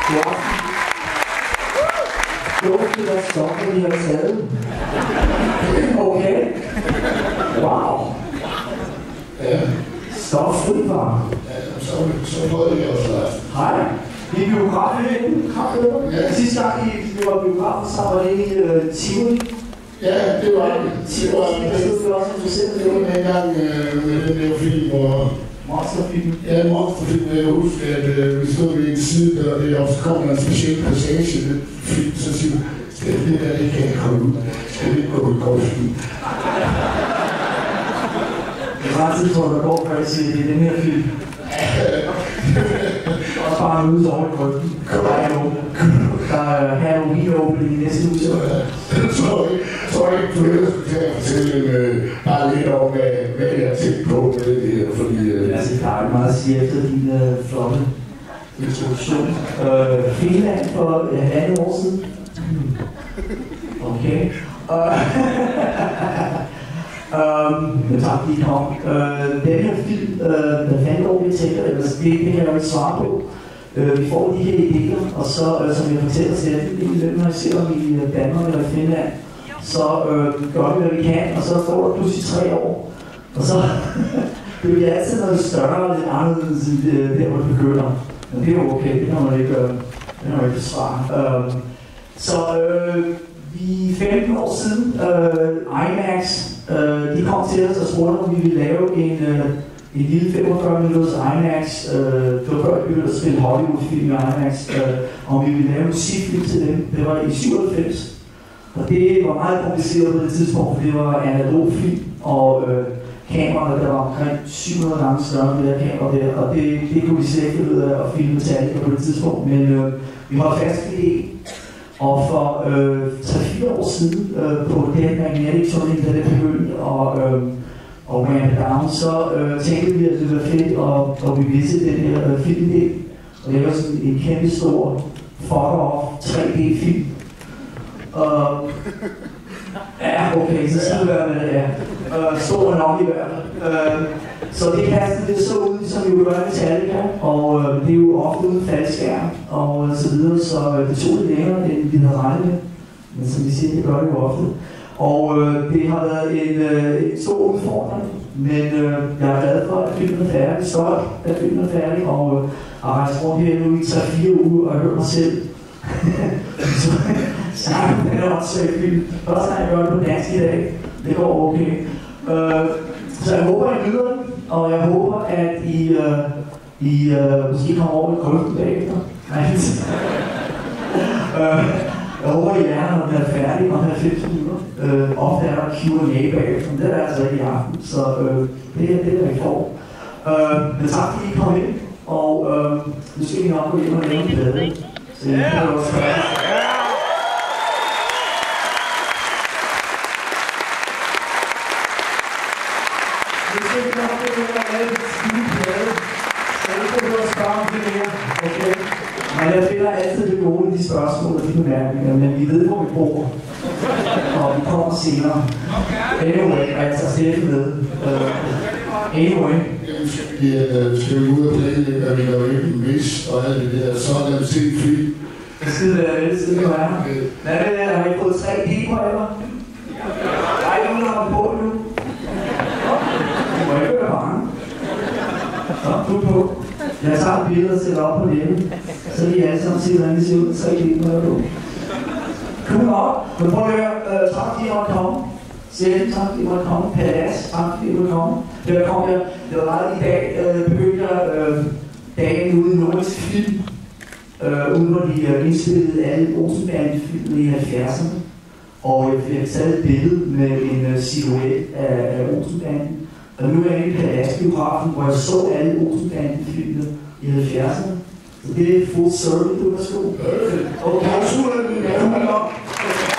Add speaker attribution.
Speaker 1: Duftet af stoffer, vi har taget. Okay. Wow.
Speaker 2: Ja.
Speaker 1: Stoffri var.
Speaker 2: Ja, så prøvede jeg også Lars.
Speaker 1: Hej. Vi er biografen herinde. Ja. Sidste gang vi var biografen, så var det i Tivoli.
Speaker 2: Ja, det var det. Det var en gang med den der film, hvor...
Speaker 1: Monsterfilm.
Speaker 2: Ja, monsterfilm. Jeg husker, at vi stod ved en side, og det også kom en speciel passage i den film, så siger det der, det kan jeg komme ud. Skal vi ikke gå i golfen?
Speaker 1: Det er ret tidspunkt, der går, før jeg siger, det er den her film. Og bare ude over i grøften. Der er Halloween-opening i næste uge.
Speaker 2: Jeg tror ikke, du skal fortælle bare lidt om, hvad jeg har tænkt på med det her, fordi...
Speaker 1: Altså, jeg plejer meget at sige efter din flotte introduktion. Finland for halvandet år siden. Okay. Men tak fordi I kom. Den her film, hvad fanden over vi tænker, det kan jeg jo ikke svare på. Vi får de her idéer, og så, som jeg fortæller selv, når jeg ser dem i Danmark eller i Finland, så gør vi, hvad vi kan, og så får det pludselig 3 år. Og så bliver det altid noget større og lidt anderledes end der, hvor det begynder. Men det er jo okay, det kan man ikke gøre. Det kan man ikke svare. Så vi 15 år siden, IMAX, de kom til os og spurgte, om vi ville lave en lille 45 minutters IMAX, det var før vi begyndte at spille Hollywood-film i IMAX, om vi ville lave musikfilm til dem. Det var i 97. Og det var meget kompliceret på det tidspunkt, for det var analog film, og kameraerne, der var omkring 700 gange større end det der kamera der, og det kunne vi slet ikke finde ud af at filme Metallica på det tidspunkt, men vi var fast i det. Og for 3-4 år siden på den magnetic turné, da det begyndte og ramp down, så tænkte vi, at det var fedt, og vi vidste den her filmidé. Og det var sådan en kæmpe stor fuck-off 3D-film. Ja, okay, så skal det være med det, ja. Stor nok i hvert fald. Så det kastede det så ud, som vi jo gør i Metallica, og det er jo ofte uden faldskærm og så videre, så det tog lidt længere, end vi havde regnet med. Men som vi siger, det gør det jo ofte. Og det har været en stor udfordring, men jeg er glad for, at filmen er færdig, stolt at filmen er færdig, og har rejst rundt her nu i 3-4 uger og hørt mig selv. Så den er også film. Første gang jeg gør det på dansk i dag, det går okay. Så jeg håber, I nyder den, og jeg håber, at I måske kommer over i grøften bagefter. Jeg håber, I lærer, når den er færdig, og den er 15 minutter. Ofte er der Q&A bagefter, men det er altså ikke i aften, så det er det, I får. Men tak fordi I kom ind, og nu skal vi nok gå ind og lave en plade. Så I kan også gøre. Men jeg finder altid det gode i de spørgsmål og de bemærkninger, men vi ved, hvor vi bor, og vi kommer senere. Anyway, og jeg tager Steffen med. Anyway.
Speaker 2: Skal vi ud og planlægge, at vi laver ikke en vis og alt det der, så er der set film.
Speaker 1: Det skide være vel, det kan være. Hvad er det der? Har I fået 3D på eller? Der er ikke nogen, der har på nu. Det må ikke være mange. Så, du på. Jeg tager et billede og sætter op på nettet, så vi alle sammen ser, hvordan det ser ud med 3D på. Kom op, men prøv at høre, tak fordi I måtte komme. Selv tak fordi I måtte komme. Palas, tak fordi I måtte komme. Det var meget i dag, begyndte jeg dagen ude i Nordisk Film, ude hvor de indspillede alle Olsenbanden-filmene i 70'erne. Og jeg fik taget et billede med en silhuet af Olsenbanden. Og nu er jeg i Palas-biografen, hvor jeg så alle Olsenbanden-filmene i 70'erne. Så det er full circle, du kan sko. Okay, super, det er